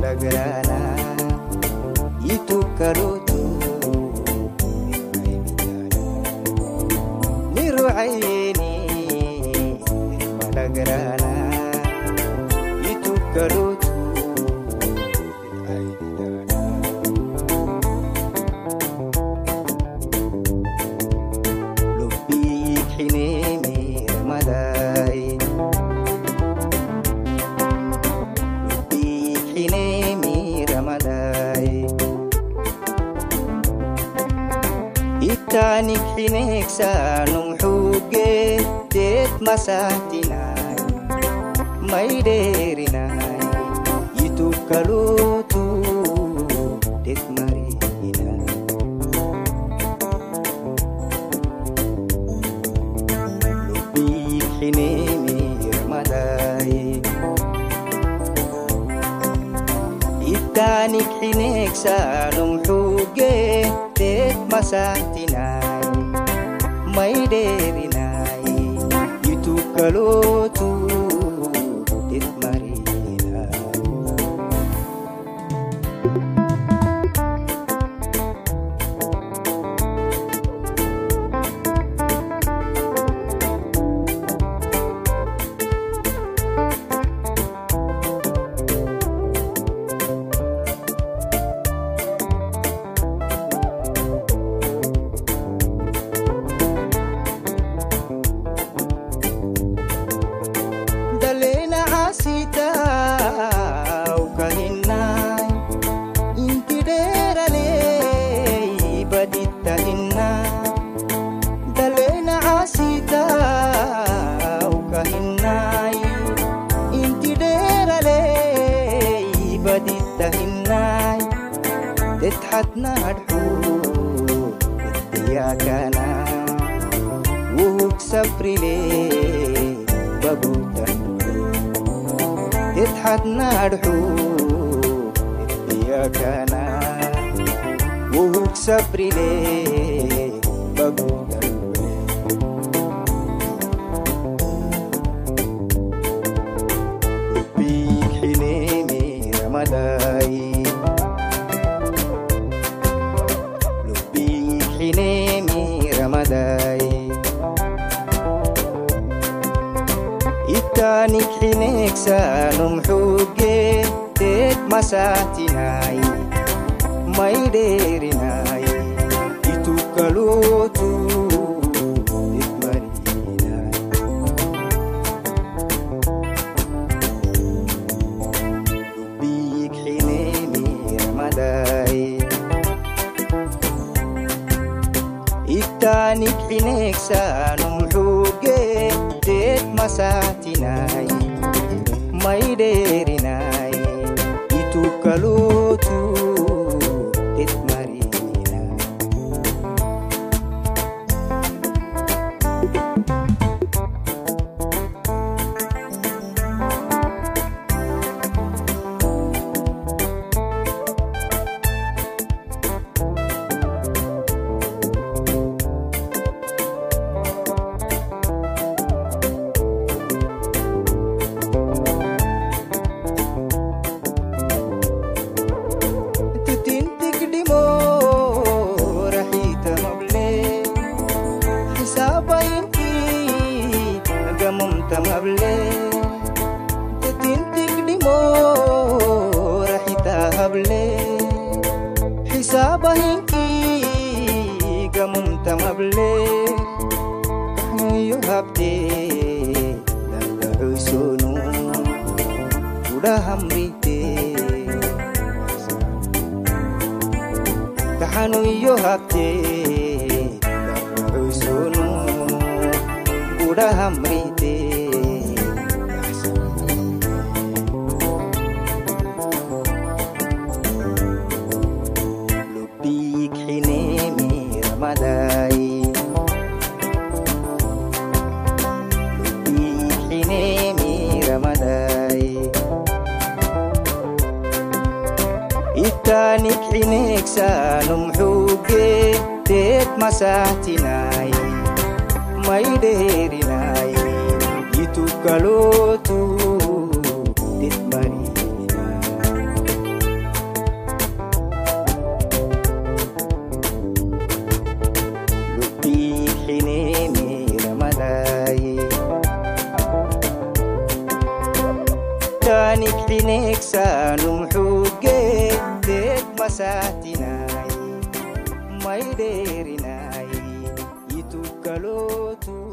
malagrana itu karutu niru aini malagrana itu karutu lubi hinimi ramadai Itanik hinek sa nung huge det masatinay may derinay itu kalutu det marina lubi hinemi ramaday Itanik hinek sa nung huge det masatinay may derinay itu kalutu det marina تتحدنا الحب اتياكنا وكسبر لي بقوتن تتحدنا الحب اتياكنا وكسبر لي بقوتن بيك حلمي رمضاي Hinemi ramaday Itanik hinek sa nung huge det masatinay may derinay itu kalutu det marina lubik hinemi ramaday Itanik hinek sa nung huge det masatinay may derinay itu kalutu det marina tamable tetintik di mo rahita hable hisabahin ki gamum tamable kahyo habde nagdahoy sunu udah hamrite kahanoy habde nagdahoy sunu udah hamrite lubik hinemi ramaday lubik hinemi ramaday itanik hinek sa nung huge det masatinay may derinay itu kalutu dit marina حينك سانم حوجي ديت مساتناي ما يديرناي يتوكلوتو